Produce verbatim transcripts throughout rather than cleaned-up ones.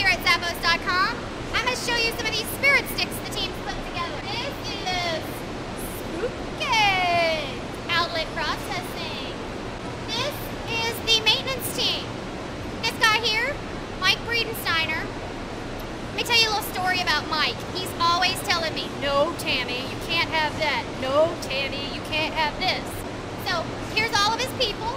here at Zappos dot com. I'm going to show you some of these spirit sticks the team's put together. This is Spooky Outlet Processing. This is the maintenance team. This guy here, Mike Breedensteiner. Let me tell you a little story about Mike. He's always telling me, no, Tammy, you can't have that. No, Tammy, you can't have this. So here's all of his people.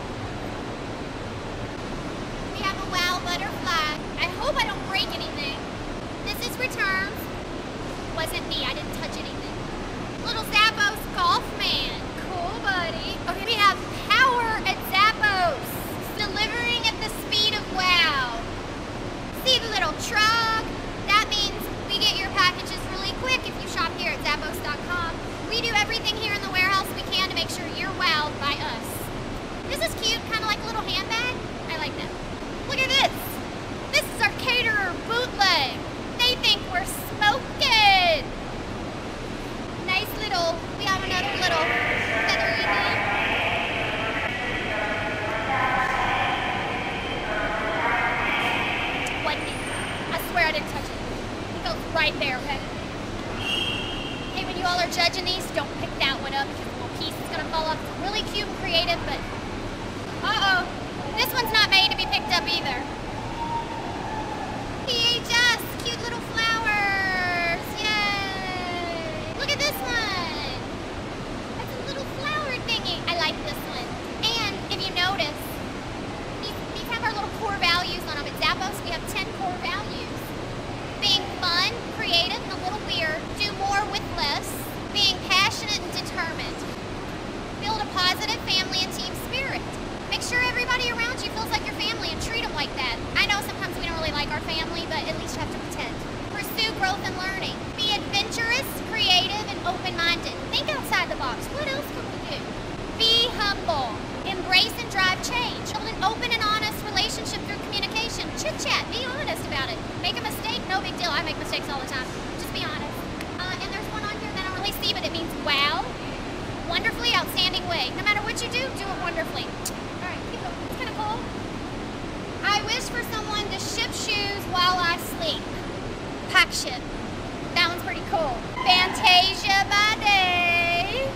We have a WOW butterfly. I hope I don't break anything. This is returns. Wasn't me, I didn't touch anything. Little Zappos golf man. Cool, buddy. Okay, we have power at Zappos. Delivering at the speed of WOW. See the little truck? That means we get your packages really quick if you shop here at Zappos dot com. We do everything here in the warehouse we can to make sure you're wowed by us. This is cute, kind of like a little handbag. I like that. Look at this. This is our caterer bootleg. They think we're smoking. Nice little, we have another little feathery thing. One minute. I swear I didn't touch it. It goes right there, okay? Hey, when you all are judging these, don't pick that one up because a little piece is gonna fall off. It's really cute and creative, but uh-oh. This one's not made to be picked up either. P H S, cute little flowers. Yay! Look at this one. That's a little flower thingy. I like this one. And if you notice, these, these have our little core values on them. At Zappos, we have ten core values. Being fun, creative, and a little weird. Do more with less. Being passionate and determined. Build a positive family and team spirit. Make sure everybody around you feels like your family and treat them like that. I know sometimes we don't really like our family, but at least you have to pretend. Pursue growth and learning. Be adventurous, creative, and open-minded. Think outside the box. What else can we do? Be humble. Embrace and drive change. Build an open and honest relationship through communication. Chit-chat. Be honest about it. Make a mistake, no big deal. I make mistakes all the time. Just be honest. Uh, and there's one on here that I don't really see, but it means wow. Wonderfully, outstanding way. No matter what you do, do it wonderfully. It's kind of cool. I wish for someone to ship shoes while I sleep. Pack ship. That one's pretty cool. Fantasia by day.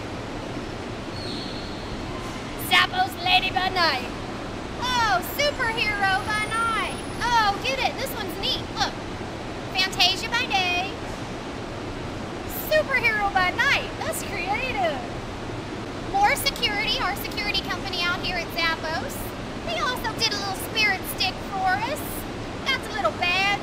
Zappos lady by night. Oh, superhero by night. Oh, get it. This one's neat. Look. Fantasia by day. Superhero by night. That's creative. More Security, our security company out here at Zappos. They also did a little spirit stick for us. That's a little badge.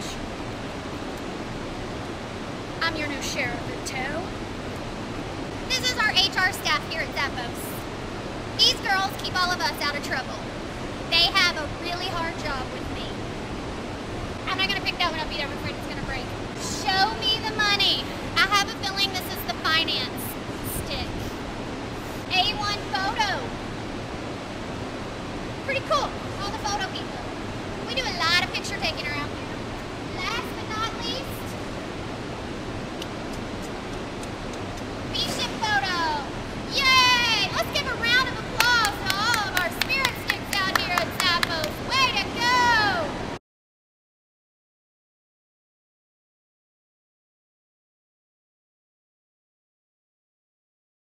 I'm your new sheriff in town. This is our H R staff here at Zappos. These girls keep all of us out of trouble. They have a really hard job with me. I'm not going to pick that one up either. I'm afraid it's going to break. Show me the money. I have a feeling this is the finance stick. A one photo. Pretty cool. All the photo people. We do a lot of picture taking around here.